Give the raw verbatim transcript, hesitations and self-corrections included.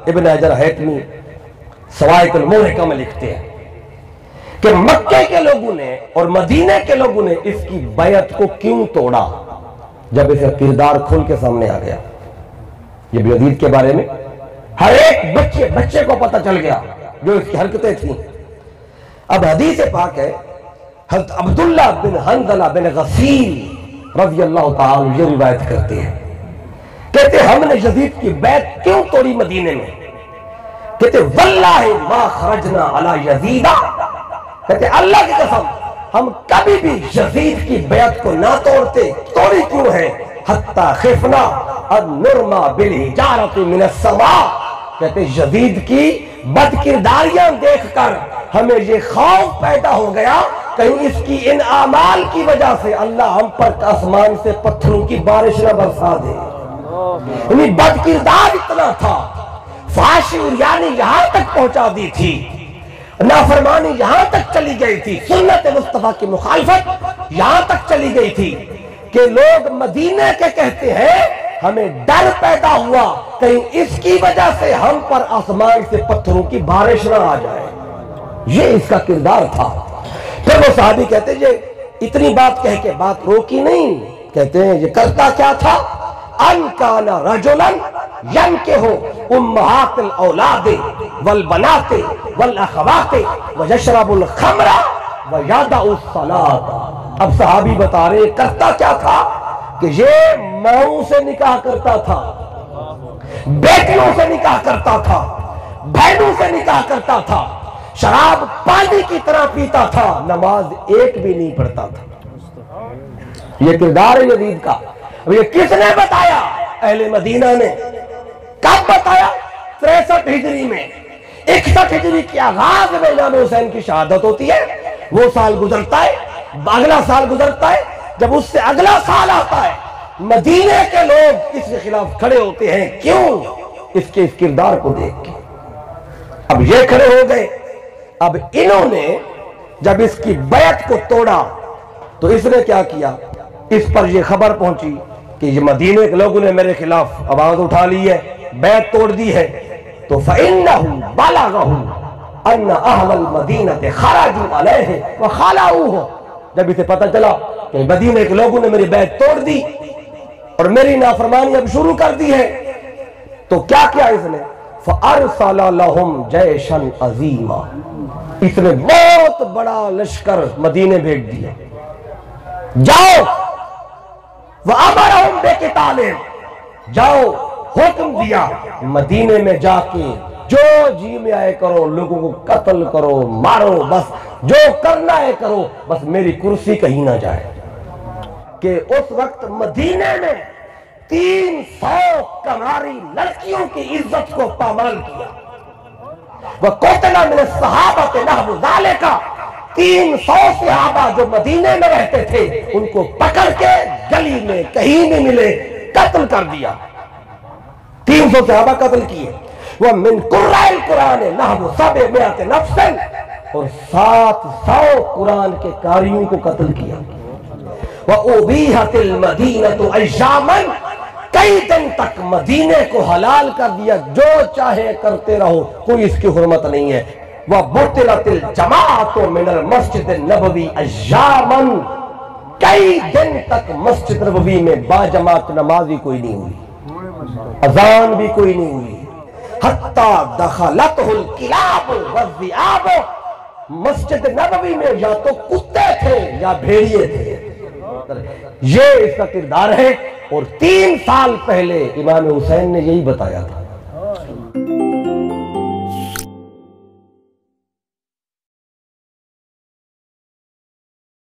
ابن حجر حیتمی سوائق المحرقہ میں لکھتے ہیں کہ مکے کے لوگوں نے اور مدینے کے لوگوں نے اس کی بیعت کو کیوں توڑا؟ جب اس کا کردار کھل کے سامنے آ گیا، یہ یزید کے بارے میں ہر ایک بچے بچے کو پتہ چل گیا جو اس کی حرکتیں تھیں۔ اب حدیث پاک ہے، حضرت عبداللہ بن حنظلہ بن غسیل رضی اللہ تعالی یہ روایت کرتے ہیں، کہتے ہم نے یزید کی بیعت کیوں توڑی مدینے میں؟ کہتے واللہ ما خرجنا علی یزیدہ، کہتے اللہ کی قسم ہم کبھی بھی یزید کی بیعت کو نہ توڑتے، توڑی کیوں ہے؟ حتی خفنا ان نرما بالحجارۃ من السماء، کہتے یزید کی بد کرداریاں دیکھ کر ہمیں یہ خوف پیدا ہو گیا کہیں اس کی ان اعمال کی وجہ سے اللہ ہم پر آسمان سے پتھروں کی بارش نہ برسا دے۔ یعنی بد کردار اتنا تھا، فحاشی یعنی یہاں تک پہنچا دی تھی، نافرمانی یہاں تک چلی گئی تھی، سنت مصطفیٰ کی مخالفت یہاں تک چلی گئی تھی کہ لوگ مدینے کے کہتے ہیں ہمیں ڈر پیدا ہوا کہیں اس کی وجہ سے ہم پر آسمان سے پتھروں کی بارش نہ آ جائے۔ یہ اس کا کردار تھا۔ پھر وہ صحابی کہتے ہیں یہ اتنی بات کہہ کے بات روکی نہیں، کہتے ہیں یہ کرتا کیا تھا؟ ان کان رجلا ینکح امہات الاولاد والبنات والاخوات ویشرب الخمر ویدع الصلاۃ۔ اب صحابی بتا رہے کرتا کیا تھا کہ یہ ماؤں سے نکاح کرتا تھا، بیٹیوں سے نکاح کرتا تھا، بہنوں سے نکاح کرتا تھا، شراب پانی کی طرح پیتا تھا، نماز ایک بھی نہیں پڑھتا تھا۔ یہ کردار ہے یزید کا۔ اب یہ کس نے بتایا؟ اہل مدینہ نے۔ کب بتایا؟ تریسٹھ ہجری میں۔ اکسٹھ ہجری کی آغاز میں امام حسین کی شہادت ہوتی ہے، وہ سال گزرتا ہے، اگلا سال گزرتا ہے، جب اس سے اگلا سال آتا ہے مدینے کے لوگ اس کے خلاف کھڑے ہوتے ہیں، کیوں؟ اس کے اس کردار کو دیکھ کے۔ اب یہ کھڑے ہو گئے، اب انہوں نے جب اس کی بیعت کو توڑا تو اس نے کیا کیا؟ اس پر یہ خبر پہنچی کہ یہ مدینے کے لوگوں نے میرے خلاف آواز اٹھا لی ہے، بیعت توڑ دی ہے، تو فَإِنَّهُ بَلَغَهُ أَنَّ أَهْلَ الْمَدِينَةِ خَرَجُوا عَلَيْهِ وَخَالَعُوهُ۔ جب اسے پتہ چلا کہ مدینے کے لوگوں نے میری بیعت توڑ دی اور میری نافرمانی اب شروع کر دی ہے، تو کیا کیا اس نے؟ فَأَرْسَلَ لَهُمْ جَيْشًا عَظِيمًا، اس نے بہت بڑا لشکر مدینے بھیج دیا، جاؤ وَأَمَرَهُمْ بِقِتَالِهِمْ، جاؤ حکم دیا مدینے میں جا کے جو جی میں آئے کرو، لوگوں کو قتل کرو، مارو، بس جو کرنا ہے کرو، بس میری کرسی کہیں نہ جائے۔ کہ اس وقت مدینے میں تین سو کماری لڑکیوں کی عزت کو پامال کیا۔ وَقُتِلَ مِنَ الصَّحَابَةِ نَحْوُ ذَلِكَ، تین سو صحابہ جو مدینے میں رہتے تھے ان کو پکڑ کے گلی میں کہیں نہیں ملے قتل کر دیا، تین سو صحابہ قتل کیے۔ وَمِن قُرَّاءِ الْقُرْآنِ نَحْوُ سَبْعِمِائَةِ نَفْسٍ، اور سات سو قرآن کے قاریوں کو قتل کیا۔ وَأُبِيحَتِ الْمَدِينَةُ أَيَّامًا، کئی دن تک مدینے کو حلال کر دیا، جو چاہے کرتے رہو، کوئی اس کی حرمت نہیں ہے۔ وَبُطِلَتِ الْجَمَاعَةُ مِنَ الْمَسْجِدِ النَّبَوِي أَيَّامًا، کئی دن تک مسجد نبوی میں با جماعت نماز بھی کوئی نہیں ہوئی، اذان بھی کوئی نہیں ہوئی۔ حتیٰ دخلتہ الکلاب والذئاب، مسجد نبوی میں یا تو کتے تھے یا بھیڑیے تھے۔ یہ اس کا کردار ہے، اور تین سال پہلے امام حسین نے یہی بتایا تھا۔